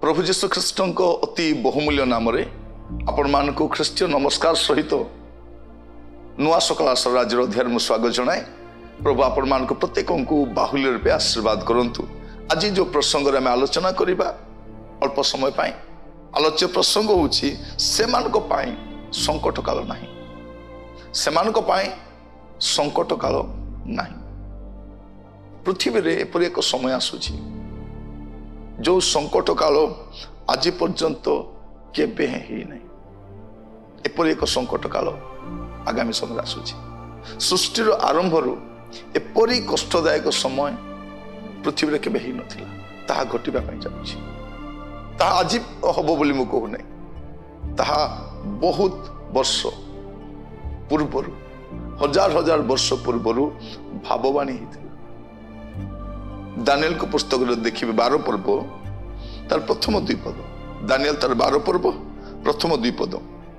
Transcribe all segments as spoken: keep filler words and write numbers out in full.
प्रभु जीशु ख्रीष्ट अति बहुमूल्य नाम आपण मानक ख्रीष्टीय नमस्कार सहित नुआ सकाल आशा राज्य अध्याय में स्वागत जनाए। प्रभु आपण मानक प्रत्येक को बाहुल्य रूपे आशीर्वाद करंतु। आज जो प्रसंग में आलोचना करबा अल्प समय पाई आलोच्य प्रसंग होछि सेमानक पाई संकट काल नाही, सेमानक पाई संकट काल नाही। पृथ्वी रे एपरि एक समय आसुछि जो संकट काल आज पर्यंत केबे ही नहीं। एपरि एक संकट काल आगामी समय आसुछि। सृष्टिर आरंभ रु एपरि कष्टदायक समय पृथ्वी रे केबे ही नथिला, ताहा घटिबा पई जाउछि। ताहा आज हबो बोली मु कहू नहीं, ताहा बहुत वर्ष पूर्वरु हजार हजार वर्ष पूर्वरु भाववाणी हिथिला। दानिएल को पुस्तक देखिए बारह पर्व तार प्रथम दुई पद, दानिएल तार बारह पर्व प्रथम दुई पद।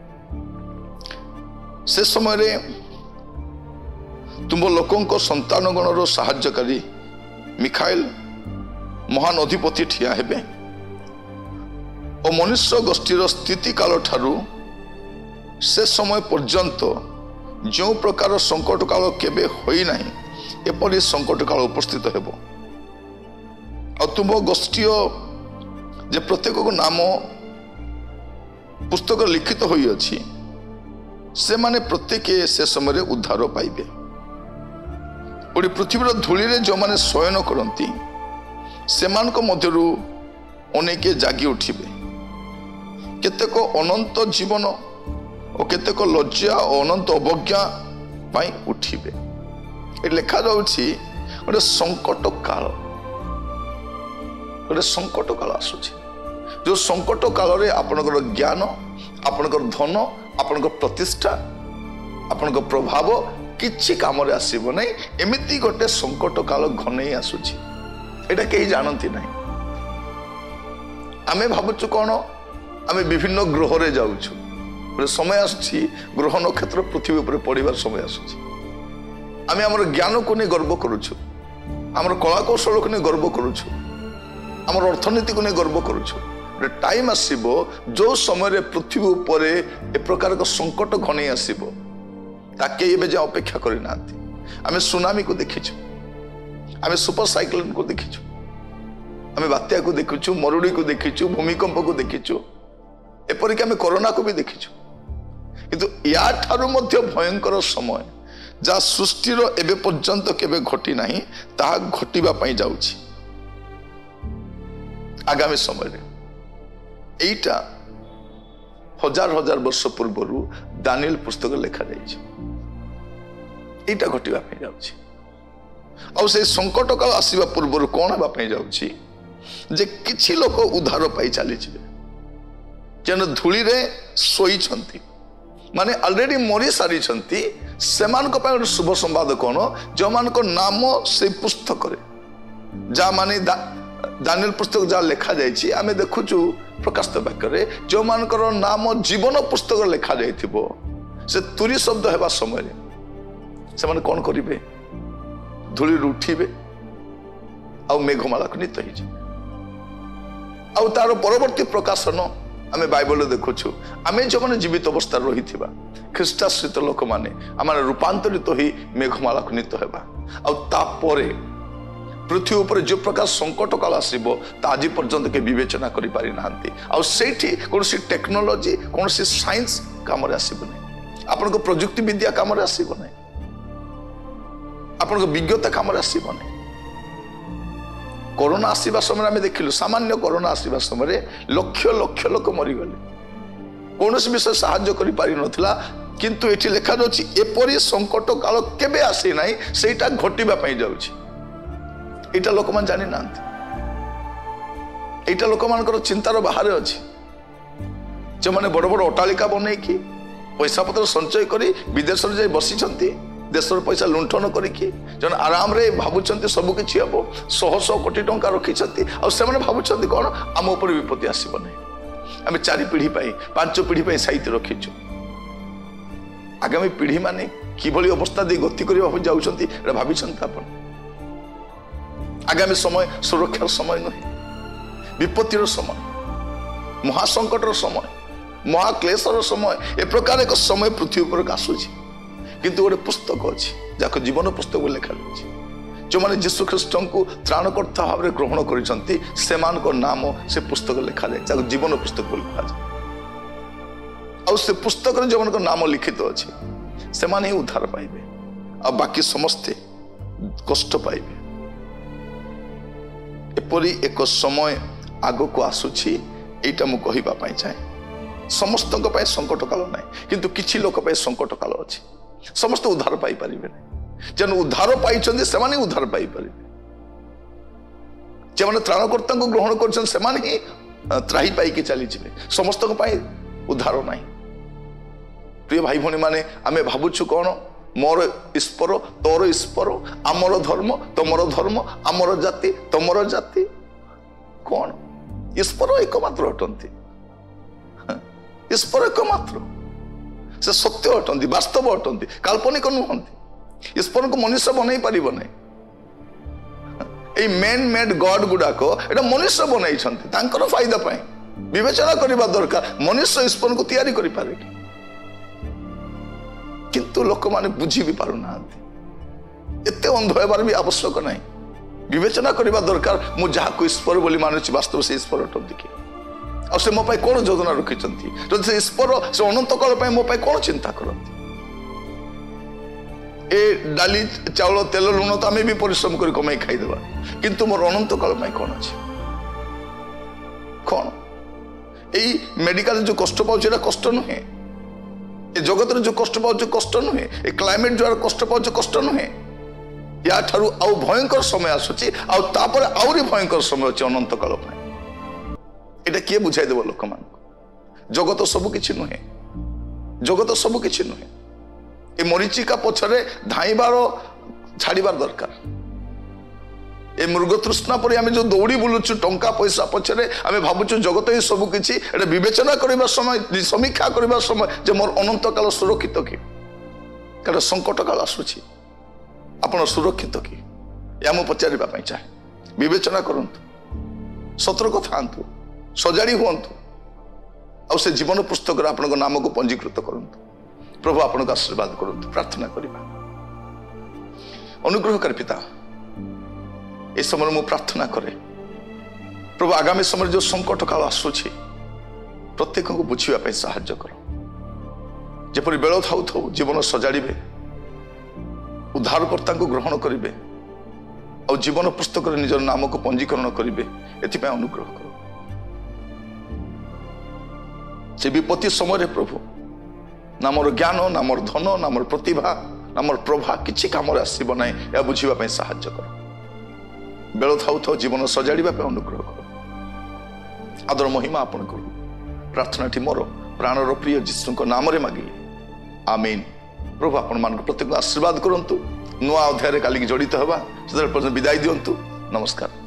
से समय रे तुम लोकों संतान गणर साहाय्यकारी मिखाएल महान अधिपति ठिया हेबे और मनुष्य गोष्ठीर स्थिति काल ठारू से समय पर्यंत जो प्रकार संकट काल केबे होई नाही एपरि संकट काल उपस्थित हेबो। और तुम गोष्ठीय जे प्रत्येक को नाम पुस्तक लिखित होई अछि से माने प्रत्येक से समय उद्धार पाइबे। ओडी पृथ्वीर धूली रे जो माने शयन करंती से मानक मध्यरु अनेके जागी उठिबे। केतेक अनंत जीवन और केतेक लज्जा और अनंत अवज्ञा पाई उठिबे। ए लेखा जाउछि ओडे संकट काल, गोटे संकट काल आसुछि जो संकट काल रे आपनकर ज्ञान, आपनकर धन, आपनकर प्रतिष्ठा, आपनकर प्रभाव किछि काम रे आसीबो नै। एमिति गोटे संकट काल घनै आसुछि, एटा केही जानंती नै। आमे भाबुछु कोन आमे विभिन्न ग्रह रे जाउछु, गोटे समय आसुछि ग्रह नक्षत्र पृथ्वी ऊपर पड़िबार समय आसुछि। आमे हमर ज्ञान को नै गर्व करूछु, हमर कला कौशल को नै गर्व करूछु, आमर अर्थनीति को नहीं गर्व करुछु। टाइम आसीबो जो समय पृथ्वी उपर ए प्रकार का संकट घने आसीबो ताके एबे जे अपेक्षा करि नांती। आमे सुनामी को देखिछु, आमे सुपर साइक्लोन को देखिछु, आमे बात्या को देखिछु, मरुड़ी को देखिछु, भूमिकंप को देखिछु, एपरि कि आमे कोरोना को भी देखिछु। किंतु या ठारू मध्य भयंकर समय जा सृष्टिर एबे पर्यंत केबे घटी नाही ताहा घटिबा पई जाउछि आगामी समय। एटा हजार हजार वर्ष पूर्वर दानिएल पुस्तक लेखा जाइए, एटा घटिबा पई जाउछि। और से संकट काल आसीबा पूर्वर कोन हेबा पई जाउछि जे किछि लोक उद्धार पाई चली जिवे, जन धूली रे सोई छंती माने ऑलरेडी मरी सारी छंती। सेमान को पई शुभ संवाद कोन जो मान को नाम से पुस्तक रे जा माने दानिएल पुस्तक जहाँ लेखा जाइए आमे देखुचु प्रकाशित वाक्य जो मानकर नाम जीवन पुस्तक लेखा जाइथिबो से तुरी शब्द हेबा समय से माने कौन करिवे, धूली उठिबे आ मेघमाला को नित हिजे। आ तार परवर्ती प्रकाशन आमे बाइबल देखुचु आमे जो माने जीवित अवस्था रहिथिबा ख्रीष्टाश्रित लोक माने आमे रूपांतरित ही मेघमाला को नित हेबा। आ तापरे पृथ्वी ऊपर जो प्रकार संकट काल आसीबो ता आज पर्यंत के विवेचना करि पारि नांती। आ सेठी कोनसी टेक्नोलॉजी कोनसी साइंस काम रे आसीबो नै, आपन को प्रयुक्ति विद्या काम रे आसीबो नै, आपन को विज्ञता काम रे आसीबो नै। कोरोना आसीबा समय में देखिलु सामान्य कोरोना आसीबा समय लक्ष लक्ष लोक मरि गले, कोनसी विषय सहाय्य करि पारि नथिला। किंतु एठी लेखा जाउछि एपरि संकट काल केबे आसी नाही, सेटा घटिबा पई जाउछि। एटा लोक मान जानि नांती, एटा लोक मानकर चिंतार बाहर अछि। जो माने बड़ बड़ अट्टालिका बनै कि पैसा पत्र संचय करी विदेश रे जाई बसी छंती, देशर पैसा लुंठन करिकी जन आराम रे भाबुचंती सब किछि हबो, सौ सौ कोटी टंका रखी छंती। आ से माने भाबुचंती कोन आम ऊपर विपत्ति आसीबो नै, आमे चारि पीढ़ी पई पांच पीढ़ी पई साहित्य रखिछु। आगामी पीढ़ी माने किभली अवस्था दे गति करिया जाउछंती एटा भाबिछंती आपण। आगामी समय सुरक्षार समय नुहे, विपत्तिर समय। महासंकटर समय महाक्लेशर समय ए प्रकार एक समय पृथ्वी पर आसूची किंतु गोटे पुस्तक अच्छी जहाँ जीवन पुस्तक लिखा जाए जो मैंने जीशु ख्रीष्ट को त्राणकर्ता भाव में ग्रहण कर नाम से पुस्तक लिखा जाए जीवन पुस्तक लिखा जाए और से पुस्तक जो मान नाम लिखित अच्छे से माने ही उद्धार पाइबे आ बाकी समस्ते कष्ट पाइबे। एपरी एक समय आग को आसुची एटा मु कहिबा पाई चाहे समस्त संकट काल ना किंतु किछि लोक पाई संकट काल अच्छे समस्त उद्धार पाई परिबे जेन उद्धार पाई से माने उद्धार पाई परिबे जे माने त्राणकर्ता को ग्रहण कर से माने ही त्राही पाई के चली जिवे समस्त को पाई उद्धार नाही। प्रिय भाई भौणी माने आमे भाबुछु कोन मोर ईश्वर तोर ईश्वर आमर धर्म तमर धर्म आमर जाति तमर जाति कौन ईश्वर एकमात्र अटंती ईश्वर एकमात्र से सत्य अटंती वास्तव अटंती काल्पनिक नुहंती ईश्वर को मनुष्य बनई पारिब नै ए मैन मेड गॉड गुडाक एटा मनुष्य बनई छंती तांकर फायदा पाई विवेचना करबा दरकार मनुष्य ईश्वर को तैयारी करि पारे कि किंतु लोक माने बुझी भी पारु ना एते अंध होबार भी आवश्यक नहीं विवेचना करबा दरकार मु जहा को ईश्वर बोली मानुछि वास्तव से ईश्वर अटंती कि और से मो पाई कोन योजना रखिचंती तो से ईश्वर से अनंत काल पाई मो पाई कोन चिंता करंती ए डाली चावल तेल लुण तो आम भी परिश्रम कर कमाई खाईदेवा किंतु मोर अनंत काल पाई कोन अछि कोन एई मेडिकल जो कष्ट पाउछ एटा कष्ट नुहे ए जगत जो कष्ट पाउछ कष्ट नुहे ए क्लाइमेट जो कष्ट पाउछ कष्ट नुहे या ठारू आउ भयंकर समय आसुची आउ तापर आउरी भयंकर समय अछि अनंत काल पाई एटा किए बुझाई देबो लोक मान जगत सब किछि नुहे जगत सब किछि नुहे ए मरीचिका पछरे धाईबार छाड़ीबार दरकार ए मृग तृष्णा पर आम जो दौड़ी बुलुचु टंका पैसा पछरे आम भावुचु जगत ही सब किछि एटा विवेचना करबा समय समीक्षा करबा समय जे मोर अनंत काल सुरक्षित कि कारण संकट काल आसुछि आपण सुरक्षित कि या मु पचारिबा पई चाहे विवेचना करंतु सतर्क थांतु सजाड़ी हुंतु आ से जीवन पुस्तक रे आपन नाम को पंजीकृत करंतु प्रभु आपन को आशीर्वाद करंतु प्रार्थना करिबा। अनुग्रहकारी पिता ए समय मु प्रार्थना करे प्रभु आगामी समय जो संकट काल आसुछि प्रत्येक को बुझिबा पई सहायता कर जेपरि बेल थाउ थाउ जीवन सजाड़िबे उद्धारकर्ता को ग्रहण करिवे और जीवन पुस्तक रे निजर नाम को पंजीकरण करिवे एथि अनुग्रह कर से विपत्ति समय रे प्रभु नामर ज्ञान नामर धन नामर प्रतिभा नामर प्रभा किछि काम रे आसीबो नै या बुझिबा पई सहायता कर बेल थाउ थाउ जीवन सजाड़िबा पे अनुग्रह कर आदर महिमा आपन करू प्रार्थना टी मोर प्राणर प्रिय जीशु को नाम रे मागिली आमीन। प्रभु आपण मान प्रत्येक आशीर्वाद करंतु नुआ अध्याय रे काली जड़ित हवा से विदाई दियंतु नमस्कार।